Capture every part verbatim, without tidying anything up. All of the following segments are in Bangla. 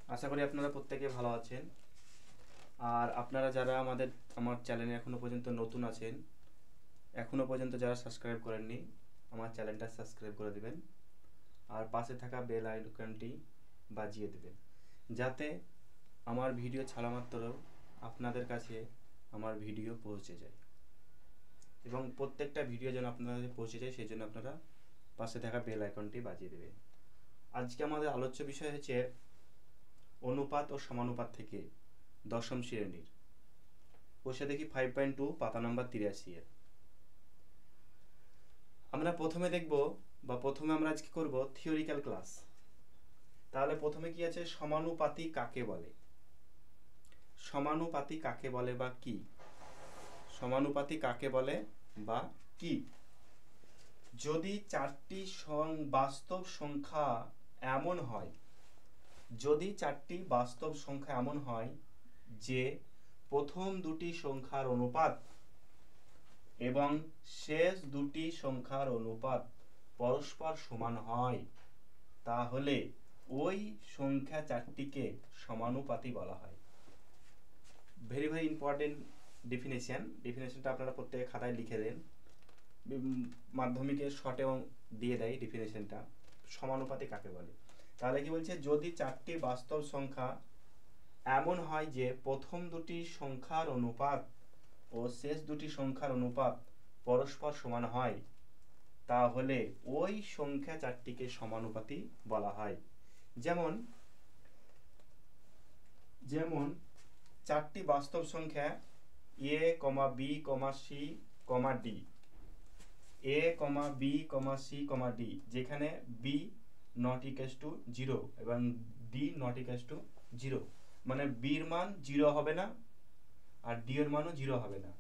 আশা করি আপনারা প্রত্যেকে ভালো আছেন। আর আপনারা যারা আমাদের আমার চ্যানেলে এখনো পর্যন্ত নতুন আছেন, এখনো পর্যন্ত যারা সাবস্ক্রাইব করেননি, আমার চ্যানেলটা সাবস্ক্রাইব করে দিবেন আর পাশে থাকা বেল আইকনটি বাজিয়ে দিবেন, যাতে আমার ভিডিও ছাড়া মাত্র আপনাদের কাছে আমার ভিডিও পৌঁছে যায় এবং প্রত্যেকটা ভিডিও যেন আপনাদের কাছে পৌঁছে যায় সেই জন্য আপনারা পাশে থাকা বেল আইকনটি বাজিয়ে দেবেন। আজকে আমাদের আলোচ্য বিষয় হচ্ছে অনুপাত ও সমানুপাত থেকে দশম শ্রেণীর বসে দেখি ফাইভ পয়েন্ট টু পাতা নাম্বার তিরাশি এর। আমরা প্রথমে দেখব বা প্রথমে আমরা আজকে করব থিওরিক্যাল ক্লাস। তাহলে প্রথমে কি আছে, সমানুপাতি কাকে বলে? সমানুপাতি কাকে বলে বা কি? সমানুপাতি কাকে বলে বা কি? যদি চারটি বাস্তব সংখ্যা এমন হয় যদি চারটি বাস্তব সংখ্যা এমন হয় যে প্রথম দুটি সংখ্যার অনুপাত এবং শেষ দুটি সংখ্যার অনুপাত পরস্পর সমান হয়, তাহলে ওই সংখ্যা চারটিকে সমানুপাতি বলা হয়। Very very important definition. ডেফিনেশনটা আপনারা প্রত্যেকে খাতায় লিখে দেন, মাধ্যমিকের শর্টেও দিয়ে দেয় ডেফিনেশনটা। সমানুপাতি কাকে বলে? তাহলে কি বলছে, যদি চারটি বাস্তব সংখ্যা এমন হয় যে প্রথম দুটি সংখ্যার অনুপাত ও শেষ দুটি সংখ্যার অনুপাত পরস্পর সমান হয়, তাহলে ওই সংখ্যা চারটিকে সমানুপাতি বলা হয়। যেমন যেমন চারটি বাস্তব সংখ্যা A comma B comma C comma D, A comma B comma C comma D, যেখানে B not equals to zero এবং D not equals to zero, মানে বির মান জিরো হবে না আর ডি এর মানও জিরো হবে না।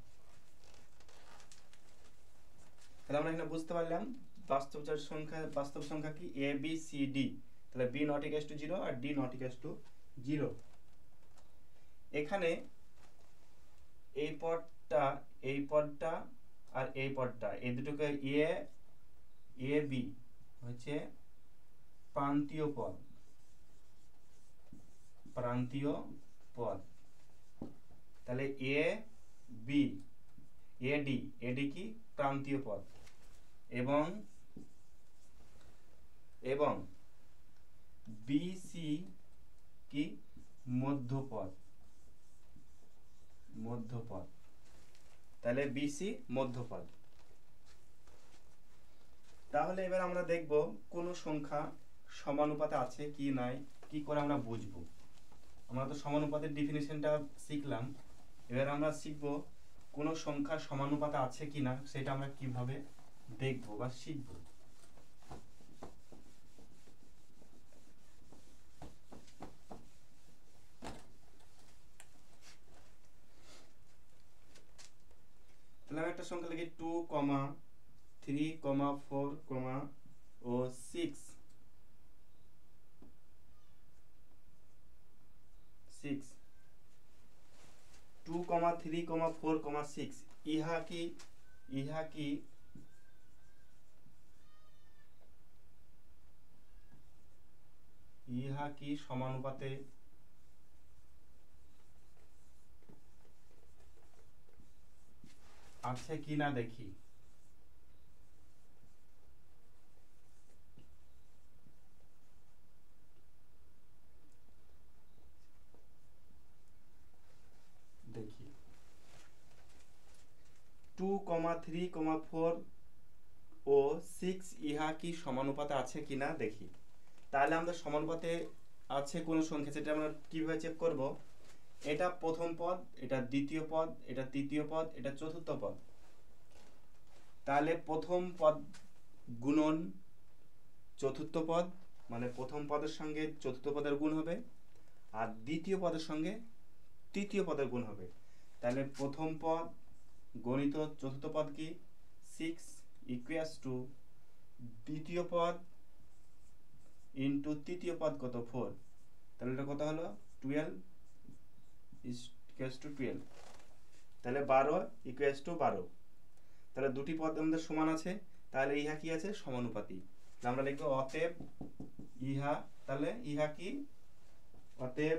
তাহলে আমরা এখানে বুঝতে পারলাম বাস্তব সংখ্যা বাস্তব সংখ্যা কি, এ বি সি ডি। তাহলে B not equals to zero আর D not equals to zero. এখানে এই পদটা এই পদটা আর এই পদটা, এই দুটোকে এ এ বি হচ্ছে প্রান্তীয় পদ, প্রান্তীয় পদ। তাহলে এ বি এডি এডি কি প্রান্তীয় পদ, এবং এবং বিসি কি মধ্যপদ, মধ্যপদ। তাহলে বিসি মধ্যপদ। তাহলে এবার আমরা দেখব কোন সংখ্যা সমানুপাতে আছে কি নাই, কি করে আমরা বুঝবো। আমরা তো সমানুপাতের ডেফিনিশনটা শিখলাম, এবার আমরা শিখব কোন সংখ্যা সমানুপাতে আছে কিনা সেটা আমরা কিভাবে দেখব বা শিখব। তাহলে আমি একটা সংখ্যা লিখি two comma three comma four comma ও six six two comma three comma four comma six ইহা কি ইহা কি ইহা কি সমানুপাতে আছে কিনা দেখি। দেখি two comma three comma four ও সিক্স ইহা কি সমানুপাতে আছে কিনা দেখি। তাহলে আমরা সমানুপাতে আছে কোন সংখ্যা সেটা আমরা কিভাবে চেক করব। এটা প্রথম পদ, এটা দ্বিতীয় পদ, এটা তৃতীয় পদ, এটা চতুর্থ পদ। তাহলে প্রথম পদ গুণন চতুর্থ পদ, মানে প্রথম পদের সঙ্গে চতুর্থ পদের গুণ হবে, আর দ্বিতীয় পদের সঙ্গে তৃতীয় পদের গুণ হবে। তাহলে প্রথম পদ গণিত চতুর্থ পদ কি সিক্স ইকুয়ালস টু দ্বিতীয় পদ ইন্টু তৃতীয় পদ কত ফোর। তাহলে এটা কত হলো টুয়েলভ ইকুয়ালস টু টুয়েলভ। তাহলে বারো ইকুয়ালস টু বারো। তাহলে দুটি পদ আমাদের সমান আছে, তাহলে ইহা কি আছে সমানুপাতি। আমরা লিখবো অতএব ইহা, তাহলে ইহা কি অতএব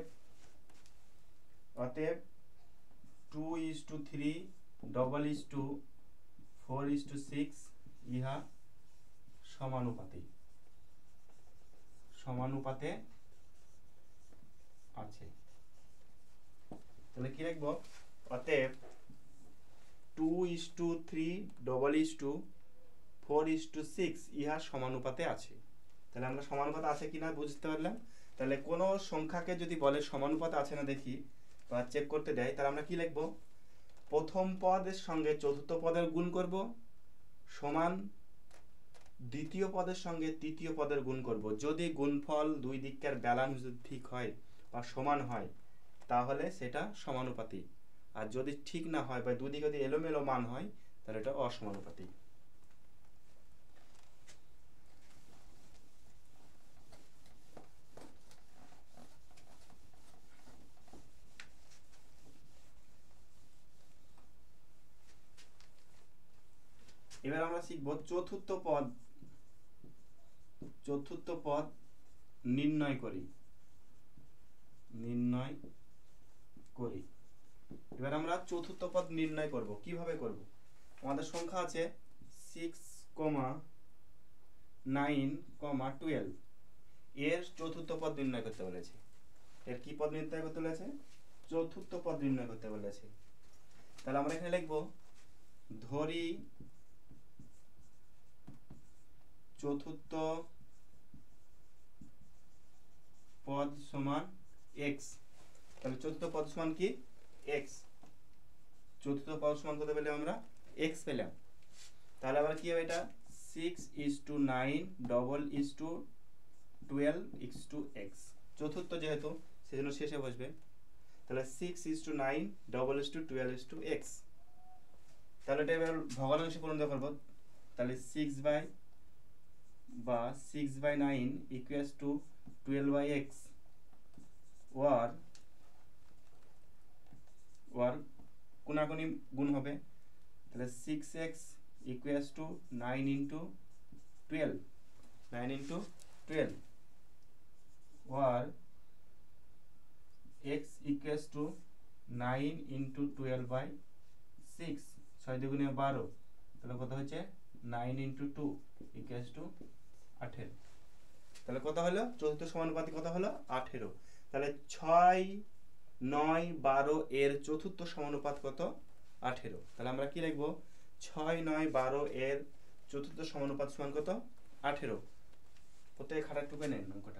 অতএব two is to three double is to four is to six ইহা সমানুপাতে সমানুপাতে আছে। তাহলে কি লিখবো? অতএব two is to three double is to four is to six ইহা সমানুপাতে আছে। তাহলে আমরা সমানুপাতে আছে কিনা বুঝতে পারলাম। তাহলে কোনো সংখ্যাকে যদি বলে সমানুপাতে আছে না দেখি বা চেক করতে দেয়, তাহলে আমরা কি লিখবো? প্রথম পদের সঙ্গে চতুর্থ পদের গুণ করব সমান দ্বিতীয় পদের সঙ্গে তৃতীয় পদের গুণ করব। যদি গুণফল দুই দিকের ব্যালেন্স যদি ঠিক হয় বা সমান হয় তাহলে সেটা সমানুপাতিক, আর যদি ঠিক না হয় বা দুই দিকে যদি এলোমেলো মান হয় তাহলে এটা অসমানুপাতিক। এবার আমরা শিখব চতুর্থ পদ চতুর্থ পদ নির্ণয় করি নির্ণয় করি এবার আমরা চতুর্থ পদ নির্ণয় করব। কিভাবে করব? আমাদের সংখ্যা আছে সিক্স, নাইন, টুয়েলভ, এর চতুর্থ পদ নির্ণয় করতে বলেছে। এর কি পদ নির্ণয় করতে বলেছে? চতুর্থ পদ নির্ণয় করতে বলেছে। তাহলে আমরা এখানে লিখব ধরি চতুর্থ পদ সমান এক্স। তাহলে চতুর্থ পদ সমান কি? এক্স। চতুর্থ পদ সমান কত পেলাম আমরা? এক্স পেলাম। তাহলে আবার কি হবে এটা? Six is to nine double is to twelve is to X. চতুর্থ যেহেতু সেজন্য শেষে বসবে। তাহলে six is to nine double is to twelve is to X. তাহলে এটা এবার ভগ্নাংশে পরিণত করব। তাহলে সিক্স বাই বা six by nine equals to twelve by X or or কোনাকুনি গুণ হবে। তাহলে six X equals to nine into twelve nine into twelve or X equals to nine into twelve by six. ছয় দুগুণে বারো। তাহলে কত হচ্ছে? Nine into two equals to আঠেরো। তাহলে কত হলো? চতুর্থ সমানুপাতিক কত হলো? আঠেরো। তাহলে ছয়, নয়, বারো এর চতুর্থ সমানুপাত কত? আঠেরো। তাহলে আমরা কি লিখবো? ছয়, নয়, বারো এর চতুর্থ সমানুপাত সমান কত? আঠেরো। প্রত্যেক খাতায় টুকে নেন অঙ্কটা।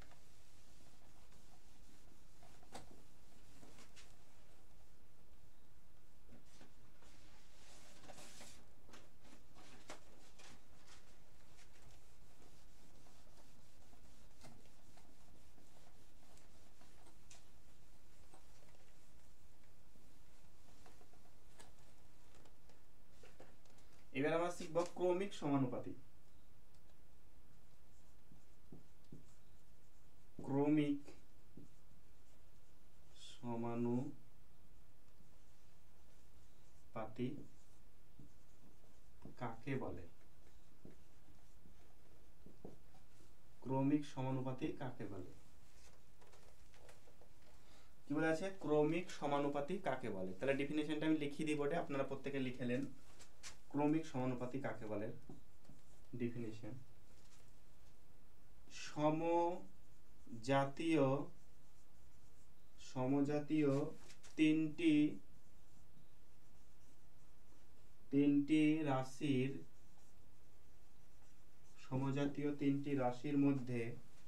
এবার আমরা শিখব ক্রমিক সমানুপাতি। ক্রমিক সমানুপাতি কাকে বলে? ক্রমিক সমানুপাতি কাকে বলে? কি বলে আছে? ক্রমিক সমানুপাতি কাকে বলে? তাহলে ডেফিনিশনটা আমি লিখিয়ে দিব, ওটা আপনারা প্রত্যেকে লিখেলেন। ক্রমিক সমানুপাতি কাকে বলে? ডেফিনিশন: সমজাতীয় সমজাতীয় তিনটি তিনটি রাশির সমজাতীয় তিনটি রাশির মধ্যে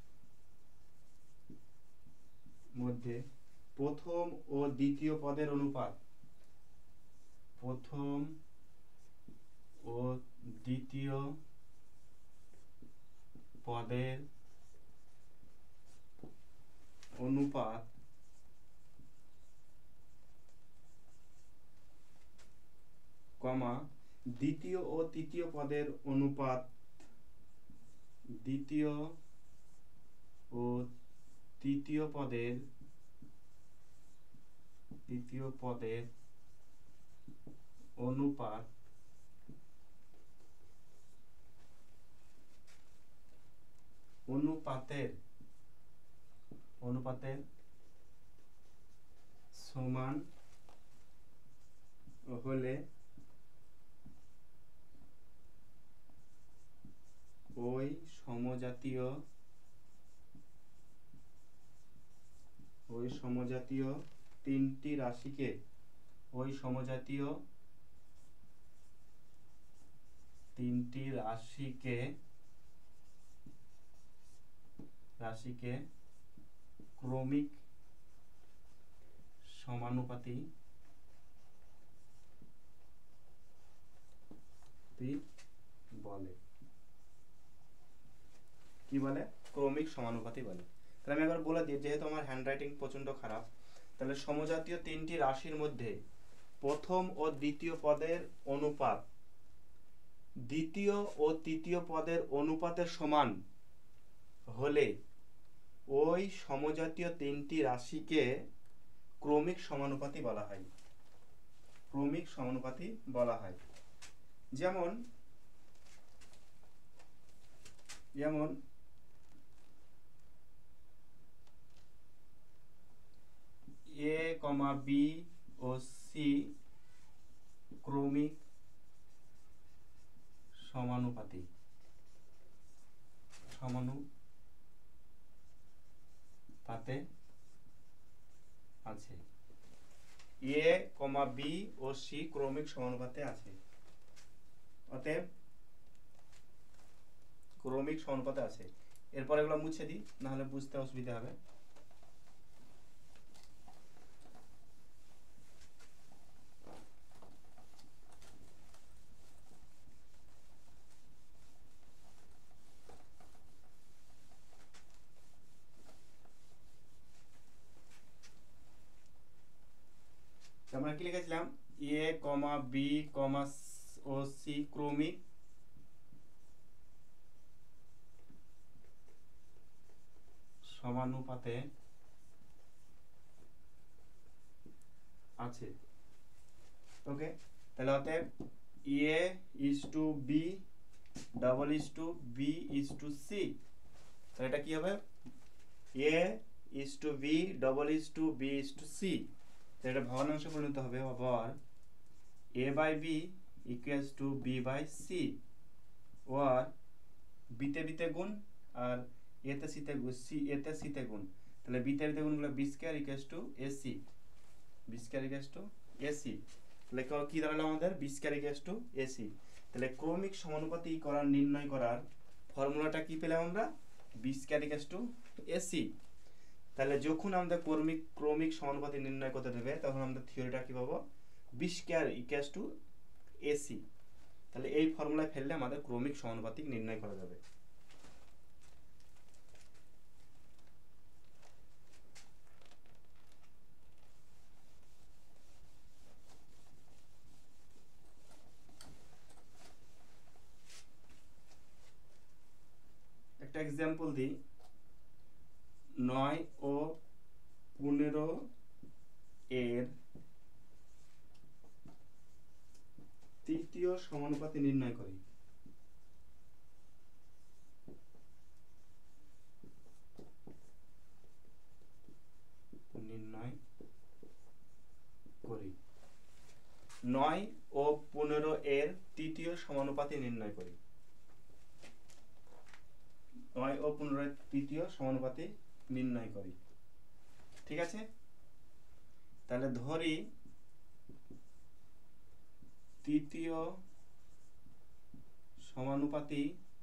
মধ্যে প্রথম ও দ্বিতীয় পদের অনুপাত প্রথম ও দ্বিতীয় পদের অনুপাত কমা দ্বিতীয় ও তৃতীয় পদের অনুপাত দ্বিতীয় ও তৃতীয় পদের তৃতীয় পদের অনুপাত অনুপাতের অনুপাতের সমান হলে ওই সমজাতীয় ওই সমজাতীয় তিনটি রাশিকে ওই সমজাতীয় তিনটি রাশিকে রাশিকে ক্রমিক সমানুপাতি বলে। কি বলে? ক্রমিক সমানুপাতি বলে। তাহলে আমি একবার বলে দিই, যেহেতু আমার হ্যান্ডরাইটিং প্রচন্ড খারাপ, তাহলে সমজাতীয় তিনটি রাশির মধ্যে প্রথম ও দ্বিতীয় পদের অনুপাত দ্বিতীয় ও তৃতীয় পদের অনুপাতের সমান হলে ওই সমজাতীয় তিনটি রাশিকে ক্রমিক সমানুপাতি বলা হয়। ক্রমিক সমানুপাতি বলা হয়। যেমন যেমন এ কমা বি ও সি ক্রমিক সমানুপাতি সমানুপাতে আছে। এ কমা বি ও সি ক্রমিক সমানুপাতে আছে। অতএব ক্রমিক সমানুপাতে আছে। এরপর এগুলো মুছে দিই, না হলে বুঝতে অসুবিধা হবে। আমরা কি লিখেছিলাম? এ কমা বি কমা ও সি ক্রমিক সমানুপাতে আছে। ওকে, তাহলে অতএব A is to B double is to B is to C. তাহলে এটা কি হবে? A is to B double is to B is to C. এটা ভগ্নাংশে পরিণত হবে। আবার A by B equals to B by C, ওর বিতে বিতে গুণ আর এতে সিতে গুণ, সি এতে সিতে গুণ। তাহলে বিতে বিতে গুণ গুলো B square equals to AC, B square equals to AC. তাহলে কি দাঁড়ালো আমাদের? B square equals to AC. তাহলে ক্রমিক সমানুপাতি করার নির্ণয় করার ফর্মুলাটা কি পেলাম আমরা? B square equals to AC. তাহলে যখন আমাদের ক্রমিক ক্রমিক সমানুপাতি নির্ণয় করতে দেবে, তখন আমরা থিওরিটা কি পাবো? B square equals to AC. তাহলে এই ফর্মুলায় ফেললে আমাদের ক্রমিক সমানুপাতিক নির্ণয় করা যাবে। একটা এক্সাম্পল দিই। নয় ও পনেরো এর তৃতীয় সমানুপাতি নির্ণয় করি। নির্ণয় করি নয় ও পনেরো এর তৃতীয় সমানুপাতি নির্ণয় করি। নয় ও পনেরো এর তৃতীয় সমানুপাতি নির্ণয় করি। ঠিক আছে? তাহলে ধরি তৃতীয় সমানুপাতি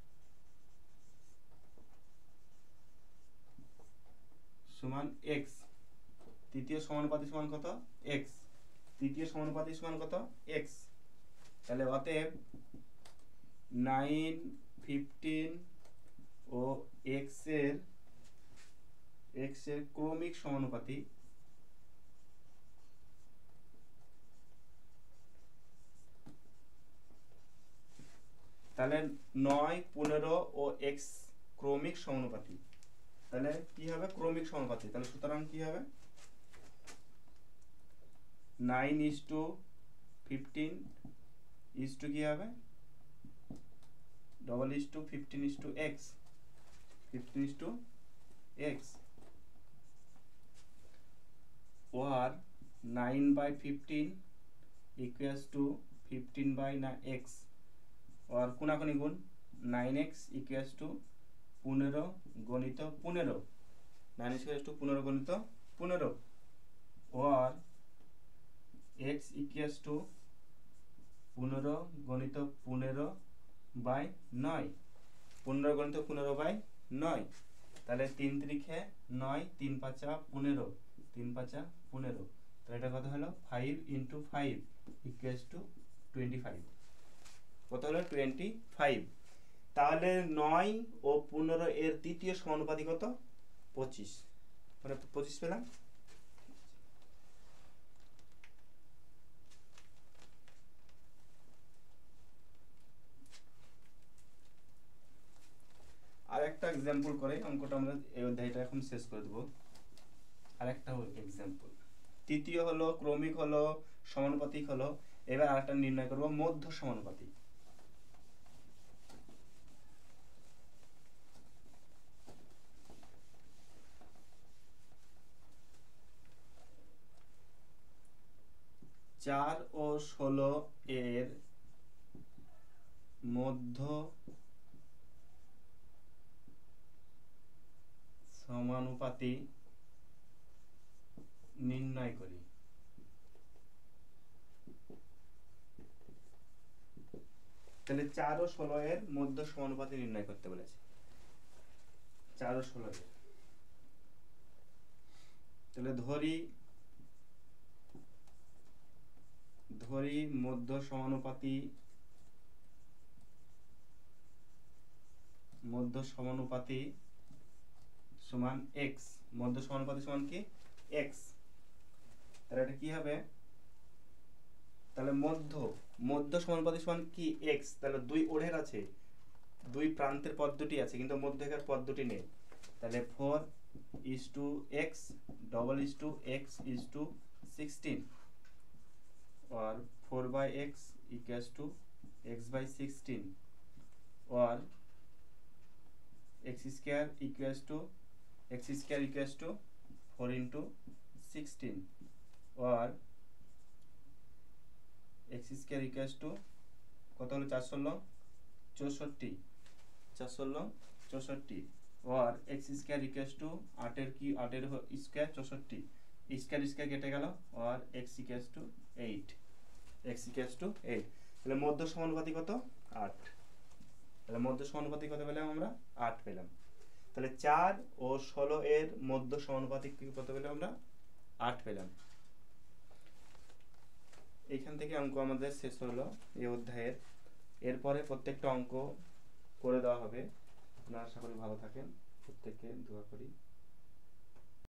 সমান x। তৃতীয় সমানুপাতি সমান কত? x। তৃতীয় সমানুপাতি সমান কত? x। তাহলে অতএব নাইন, ফিফটিন ও x এর x এর ক্রমিক সমানুপাতি তাহলে নয়, পনেরো ও x ক্রমিক সমানুপাতি। তাহলে কি হবে? ক্রমিক সমানুপাতি। তাহলে সুতরাং কি হবে? Nine is to fifteen is to কি হবে? Double is to fifteen is to X, fifteen is to X. Nine by fifteen equals to fifteen by না এক্স আর কোনাকুনি গুণ নাইন এক্স ইকুয়ালস টু পনেরো গণিত পনেরো, নাইন ইকুয়ালস টু পনেরো গণিত পনেরো, আর এক্স ইকুয়ালস টু পনেরো গণিত পনেরো বাই নয়, পনেরো গণিত পনেরো বাই নয়। তাহলে তিন তিরিখে নয়, তিন পাঁচা পনেরো, তিন পাঁচা পনেরো, তাহলে এটা কত হলো five into five equals to twenty five. কত হলো টোয়েন্টি ফাইভ। তাহলে নয় ও পনেরো এর তৃতীয় সমানুপাতি কত? পঁচিশ, মানে পঁচিশ পেলাম। আর একটা এক্সাম্পল করে অঙ্কটা আমরা এই অধ্যায়টা এখন শেষ করে দেবো। আর একটা এক্সাম্পল, তৃতীয় হলো ক্রমিক হলো সমানুপাতিক হলো, এবার আরেকটা নির্ণয় করব মধ্য সমানুপাতিক। চার ও ষোলো এর মধ্য সমানুপাতি নির্ণয় করি। তাহলে চার ও ষোলো এর মধ্য সমানুপাতি নির্ণয় করতে বলেছে। চার ও ষোলো এর, তাহলে ধরি ধরি মধ্য সমানুপাতি মধ্য সমানুপাতি সমান এক্স, মধ্য সমানুপাতি সমান কি এক্স। তাহলে এটা কি হবে? তাহলে মধ্য মধ্য সমানুপাতি সমান কি এক্স, তাহলে দুই ওঢ়ের আছে, দুই প্রান্তের পদ দুটি আছে কিন্তু মধ্যেকার পদ দুটি নেই। তাহলে four is to X double is to X is to sixteen, or four by X equals to X by sixteen, or X square equals to X square equals to four into sixteen, or X square equals to कत हलो चार षोलो चौषट्टी, चार षोलो चौषट्टी, or X square equals to आठेर की आठेर स्क्वायर चौषट्टी, स्क्वायर स्क्वायर केटे गेल, or X equals to eight, X equals to eight. তাহলে মধ্য সমানুপাতি কত? আট। তাহলে মধ্য সমানুপাতি কত পেলাম আমরা? আট পেলাম। তাহলে চার ও ষোলো এর মধ্য সমানুপাতি কত পেলাম আমরা? আট পেলাম। এইখান থেকে অঙ্ক আমাদের শেষ হলো এই অধ্যায়ের। এরপরে প্রত্যেকটা অঙ্ক করে দেওয়া হবে। আপনারা আশা করি ভালো থাকেন, প্রত্যেককে দোয়া করি।